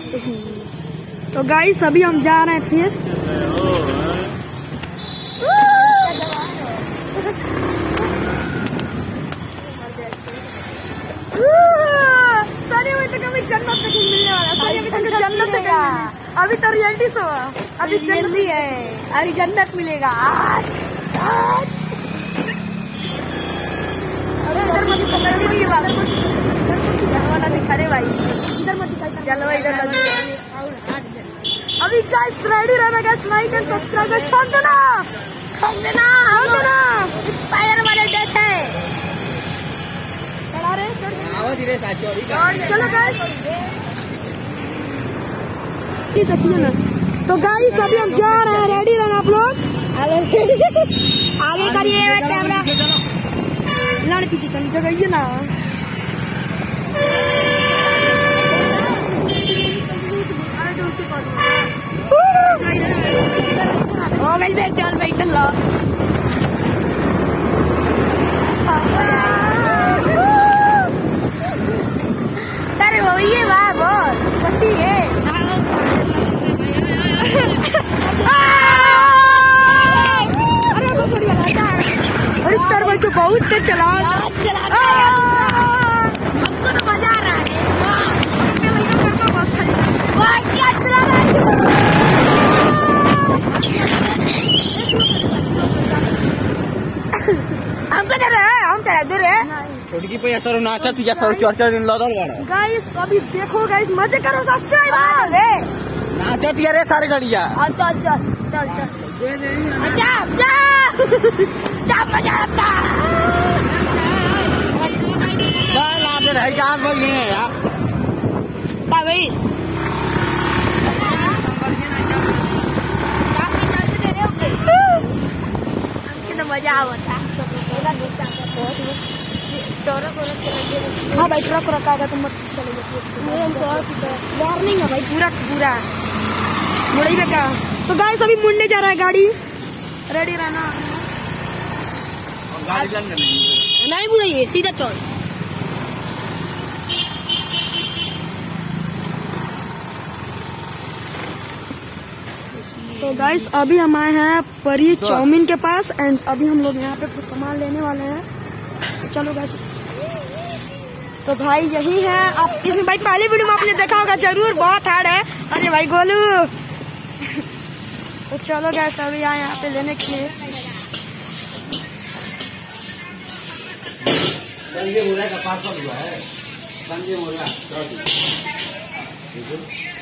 तो गाइस अभी हम जा रहे हैं फिर। अभी तो कभी जन्नत तक मिलने वाला, अभी तक जन्नत तक अभी तो रियलिटी शो अभी जल्दी है, अभी जन्नत मिलेगा। दिखा भाई चलो इधर अभी गाइस रेडी रहना गाइस, लाइक एंड सब्सक्राइब ठोक देना ठोक देना एक्सपायर वाले डेट है। चलो गाइस देखिए ना। तो गाइस अभी हम जा रहे हैं, रेडी रहना आप लोग। आगे करिए कैमरा, लड़ पीछे चली जगह ना। ओ गई बैठ चल बैठ चल लो। अरे वो ये वाह बस बसी है। अरे वो थोड़ी लगाता है। अरे तर बच्चों बहुत तेज चला हमको तो मजा आ रहा है। क्या चला रहा है? हमको दे रहे हैं, हम चला दे रहे हैं। छोटी पैसा सर नाचा तुझा सर चर्चा दिन लगा लगा। गाइस तो अभी देखो गाइस, मजे करो, सब्सक्राइब नाचा दिया रे सारे गाड़िया। चल चल चल चल जा मजा आता है। क्या बोल रहे हैं यार भाई? मजा आवता। हाँ भाई ट्रक रखा तो मत चले वार्निंग है भाई, पूरा पूरा मुड़े का। तो गाइस अभी मुड़ने जा रहा है गाड़ी, रेडी रहना। नहीं मुड़ेंगे, सीधा चल। तो गाइस अभी हम आए हैं परी चाउमीन के पास एंड अभी हम लोग यहाँ पे कुछ सामान लेने वाले हैं। चलो गाइस, तो भाई यही है। आप इसमें भाई पहले वीडियो में आपने देखा होगा जरूर, बहुत हार्ड है। अरे भाई गोलू तो चलो गाइस अभी आए यहाँ पे लेने के लिए। संजय मोरिया का पार्सल हुआ है, संजय मोरिया।